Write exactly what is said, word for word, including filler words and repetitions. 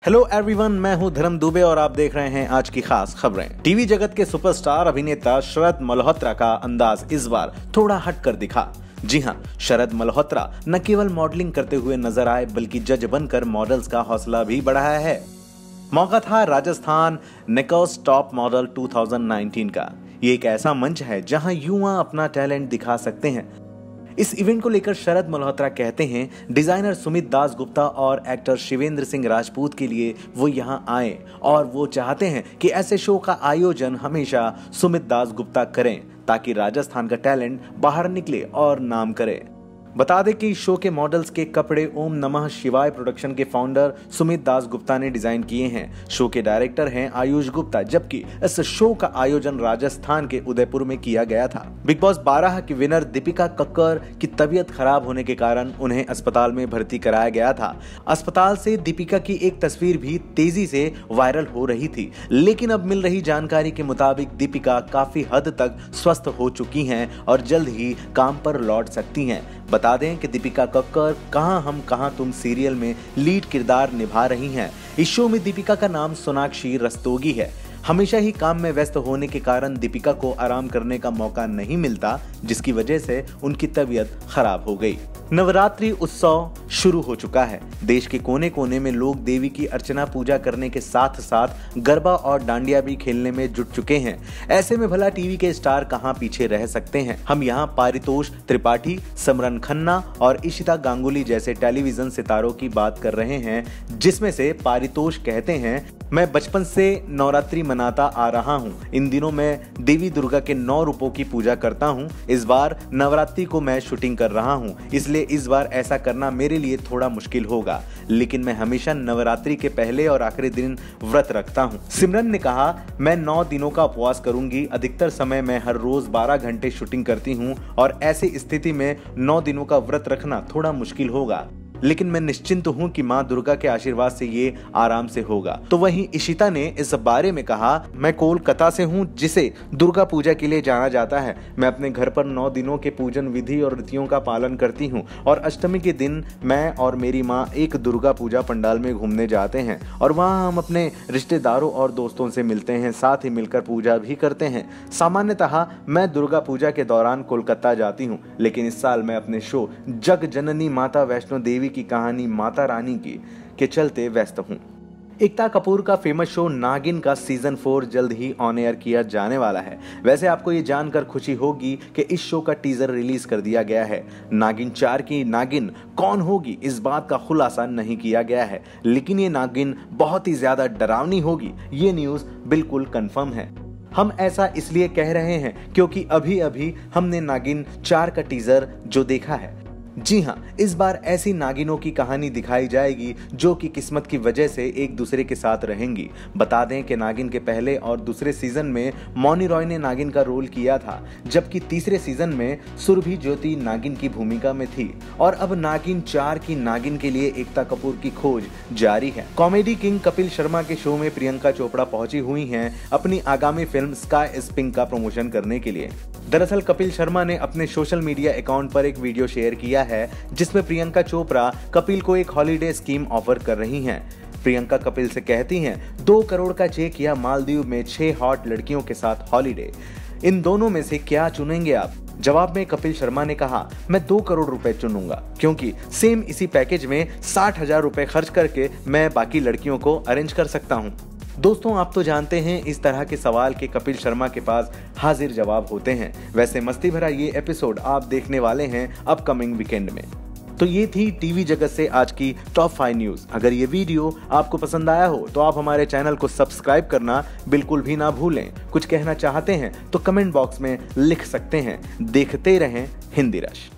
Hello everyone, मैं हूं धर्म दुबे और आप देख रहे हैं आज की खास खबरें। टीवी जगत के सुपरस्टार अभिनेता शरद मल्होत्रा का अंदाज इस बार थोड़ा हटकर दिखा। जी हां, शरद मल्होत्रा न केवल मॉडलिंग करते हुए नजर आए बल्कि जज बनकर मॉडल्स का हौसला भी बढ़ाया है। मौका था राजस्थान नेक्स्ट टॉप मॉडल दो हज़ार उन्नीस का। ये एक ऐसा मंच है जहां युवा अपना टैलेंट दिखा सकते हैं। इस इवेंट को लेकर शरद मल्होत्रा कहते हैं, डिजाइनर सुमित दास गुप्ता और एक्टर शिवेंद्र सिंह राजपूत के लिए वो यहाँ आए और वो चाहते हैं कि ऐसे शो का आयोजन हमेशा सुमित दास गुप्ता करें ताकि राजस्थान का टैलेंट बाहर निकले और नाम करे। बता दें कि शो के मॉडल्स के कपड़े ओम नमः शिवाय प्रोडक्शन के फाउंडर सुमित दास गुप्ता ने डिजाइन किए हैं। शो के डायरेक्टर हैं आयुष गुप्ता, जबकि इस शो का आयोजन राजस्थान के उदयपुर में किया गया था। बिग बॉस बारह की विनर दीपिका कक्कर की तबीयत खराब होने के कारण उन्हें अस्पताल में भर्ती कराया गया था। अस्पताल से दीपिका की एक तस्वीर भी तेजी से वायरल हो रही थी, लेकिन अब मिल रही जानकारी के मुताबिक दीपिका काफी हद तक स्वस्थ हो चुकी हैं और जल्द ही काम पर लौट सकती हैं। बता दें कि दीपिका कक्कर कहां हम कहां तुम सीरियल में लीड किरदार निभा रही हैं। इस शो में दीपिका का नाम सोनाक्षी रस्तोगी है। हमेशा ही काम में व्यस्त होने के कारण दीपिका को आराम करने का मौका नहीं मिलता, जिसकी वजह से उनकी तबीयत खराब हो गई। नवरात्रि उत्सव शुरू हो चुका है। देश के कोने कोने में लोग देवी की अर्चना पूजा करने के साथ साथ गरबा और डांडिया भी खेलने में जुट चुके हैं। ऐसे में भला टीवी के स्टार कहां पीछे रह सकते हैं। हम यहां पारितोष त्रिपाठी, सिमरन खन्ना और इशिता गांगुली जैसे टेलीविजन सितारों की बात कर रहे हैं, जिसमें से पारितोष कहते हैं, मैं बचपन से नवरात्रि मनाता आ रहा हूँ। इन दिनों मैं देवी दुर्गा के नौ रूपों की पूजा करता हूँ। इस बार नवरात्रि को मैं शूटिंग कर रहा हूँ, इसलिए इस बार ऐसा करना मेरे लिए थोड़ा मुश्किल होगा, लेकिन मैं हमेशा नवरात्रि के पहले और आखिरी दिन व्रत रखता हूँ। सिमरन ने कहा, मैं नौ दिनों का उपवास करूंगी। अधिकतर समय मैं हर रोज बारह घंटे शूटिंग करती हूँ और ऐसी स्थिति में नौ दिनों का व्रत रखना थोड़ा मुश्किल होगा, लेकिन मैं निश्चिंत हूं कि मां दुर्गा के आशीर्वाद से ये आराम से होगा। तो वहीं इशिता ने इस बारे में कहा, मैं कोलकाता से हूं जिसे दुर्गा पूजा के लिए जाना जाता है। मैं अपने घर पर नौ दिनों के पूजन विधि और रीतियों का पालन करती हूं और अष्टमी के दिन मैं और मेरी मां एक दुर्गा पूजा पंडाल में घूमने जाते हैं और वहां हम अपने रिश्तेदारों और दोस्तों से मिलते हैं, साथ ही मिलकर पूजा भी करते हैं। सामान्यतः मैं दुर्गा पूजा के दौरान कोलकाता जाती हूँ, लेकिन इस साल मैं अपने शो जग जननी माता वैष्णो देवी की कहानी माता रानी की के चलते व्यस्त हूं। एकता कपूर का फेमस शो नागिन का सीजन फोर जल्द ही ऑन एयर किया जाने वाला है। वैसे आपको ये जानकर खुशी होगी कि इस शो का टीजर रिलीज कर दिया गया है। नागिन चार की नागिन कौन होगी, इस बात का खुलासा नहीं किया गया है, लेकिन ये नागिन बहुत ही ज्यादा डरावनी होगी, ये न्यूज बिल्कुल कंफर्म है। हम ऐसा इसलिए कह रहे हैं क्योंकि अभी अभी हमने नागिन चार का टीजर जो देखा है। जी हाँ, इस बार ऐसी नागिनों की कहानी दिखाई जाएगी जो कि किस्मत की वजह से एक दूसरे के साथ रहेंगी। बता दें कि नागिन के पहले और दूसरे सीजन में मौनी रॉय ने नागिन का रोल किया था, जबकि तीसरे सीजन में सुरभि ज्योति नागिन की भूमिका में थी और अब नागिन चार की नागिन के लिए एकता कपूर की खोज जारी है। कॉमेडी किंग कपिल शर्मा के शो में प्रियंका चोपड़ा पहुंची हुई हैं अपनी आगामी फिल्म स्काई इज पिंक का प्रमोशन करने के लिए। दरअसल कपिल शर्मा ने अपने सोशल मीडिया अकाउंट पर एक वीडियो शेयर किया है जिसमें प्रियंका चोपड़ा कपिल को एक हॉलिडे स्कीम ऑफर कर रही हैं। प्रियंका कपिल से कहती हैं, दो करोड़ का चेक या मालदीव में छह हॉट लड़कियों के साथ हॉलिडे, इन दोनों में से क्या चुनेंगे आप? जवाब में कपिल शर्मा ने कहा, मैं दो करोड़ रुपए चुनूंगा क्योंकि सेम इसी पैकेज में साठ हजार रुपए खर्च करके मैं बाकी लड़कियों को अरेंज कर सकता हूँ। दोस्तों, आप तो जानते हैं इस तरह के सवाल के कपिल शर्मा के पास हाजिर जवाब होते हैं। वैसे मस्ती भरा ये एपिसोड आप देखने वाले हैं अपकमिंग वीकेंड में। तो ये थी टीवी जगत से आज की टॉप फाइव न्यूज। अगर ये वीडियो आपको पसंद आया हो तो आप हमारे चैनल को सब्सक्राइब करना बिल्कुल भी ना भूलें। कुछ कहना चाहते हैं तो कमेंट बॉक्स में लिख सकते हैं। देखते रहें हिंदी रश।